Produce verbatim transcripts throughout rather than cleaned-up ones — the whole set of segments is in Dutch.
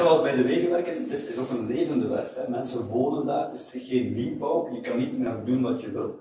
zoals bij de wegenwerken, dit is ook een levende werf. Hè. Mensen wonen daar, het is geen nieuwbouw, je kan niet meer doen wat je wil.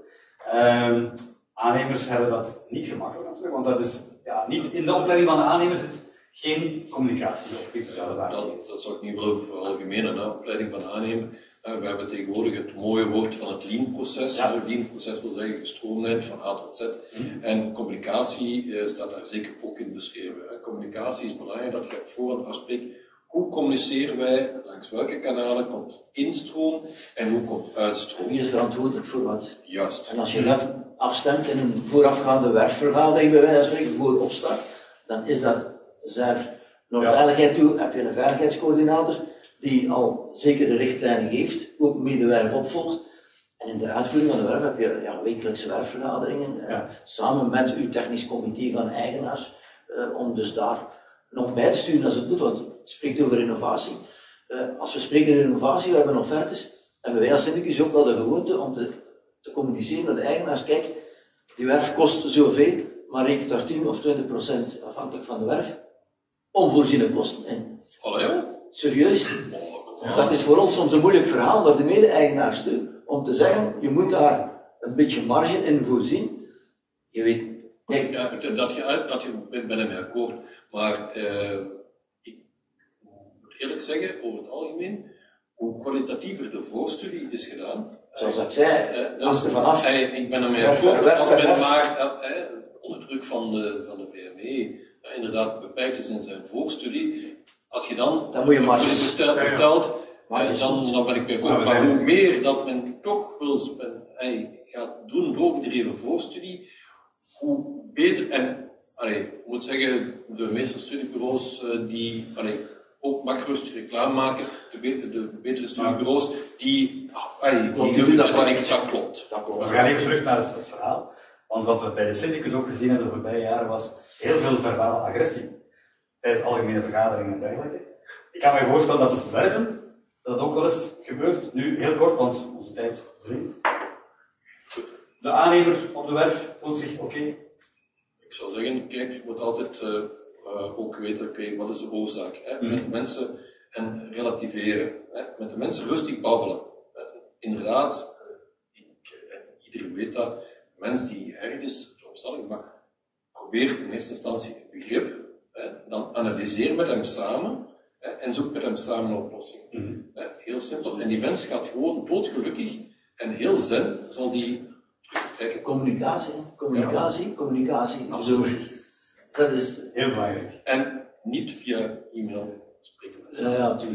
Um, aannemers hebben dat niet gemakkelijk natuurlijk, want dat is ja, niet in de opleiding van de aannemers is geen communicatie of geen sociale ja, dat, dat zou ik niet willen veralgemenen, de opleiding van de aannemer. Uh, we hebben tegenwoordig het mooie woord van het lean-proces. Ja. Het lean-proces wil zeggen gestroomlijnd van A tot Z. Mm. En communicatie uh, staat daar zeker ook in beschreven. Uh, communicatie is belangrijk, dat je op voorhand afspreekt. Hoe communiceren wij, langs welke kanalen komt instroom en hoe komt uitstroom? Wie is verantwoordelijk voor wat? Juist. En als je dat afstemt in een voorafgaande werfvergadering, bij wijze van spreken, voor opstart, dan is dat zuiver. Naar ja. veiligheid toe heb je een veiligheidscoördinator die al zekere richtlijnen geeft, ook mee de werf opvolgt. En in de uitvoering van de werf heb je ja, wekelijkse werfvergaderingen, ja. eh, samen met uw technisch comité van eigenaars, eh, om dus daar nog bij te sturen als het moet, want het spreekt over innovatie. Uh, als we spreken over innovatie, we hebben offertes, hebben wij als syndicus ook wel de gewoonte om te, te communiceren met de eigenaars. Kijk, die werf kost zoveel, maar rekent daar tien of twintig procent afhankelijk van de werf onvoorziene kosten in. Allee, ja. Serieus? Ja. Dat is voor ons soms een moeilijk verhaal naar de mede-eigenaars toe, om te zeggen, je moet daar een beetje marge in voorzien. Je weet, kijk, ja, dat je, dat je ben ermee akkoord, maar uh, ik moet eerlijk zeggen, over het algemeen, hoe kwalitatiever de voorstudie is gedaan. Zoals ik zei, uh, als er vanaf. Uh, ik ben ermee akkoord, als men maar uh, uh, onder druk van de, van de P M E uh, inderdaad beperkt is in zijn voorstudie. Als je dan, dan moet je maar vertelt, vertelt uh, dan, dan ben ik mee akkoord. Maar hoe meer dat men toch wil uh, gaat doen doorgedreven voorstudie, hoe beter. En allee, ik moet zeggen, de meeste studiebureaus uh, die allee, ook mag rustig reclame maken, de, beter, de betere studiebureaus, die, allee, die, die doen dat correct. Dat klopt. Dat klopt. We gaan even terug naar het, het verhaal. Want wat we bij de syndicus ook gezien hebben de voorbije jaren was heel veel verbale agressie. Tijdens algemene vergaderingen en dergelijke. Ik kan me voorstellen dat op werven, dat dat ook wel eens gebeurt. Nu heel kort, want onze tijd dringt. De aannemer op de werf voelt zich oké. Okay. Ik zou zeggen, kijk, je moet altijd uh, uh, ook weten, oké, okay, wat is de oorzaak? Hè? Mm. Met de mensen en relativeren. Hè? Met de mensen rustig babbelen. Hè? Inderdaad, uh, ik, en iedereen weet dat, mens die ergens de opstelling maakt, probeer in eerste instantie een begrip, hè? Dan analyseer met hem samen, hè? En zoek met hem samen een oplossing. Mm. Hè? Heel simpel. En die mens gaat gewoon doodgelukkig en heel zen zal die Kijk, communicatie, communicatie, ja. communicatie. Absoluut. Dat is heel belangrijk. En niet via e-mail spreken mensen. Ja, ja,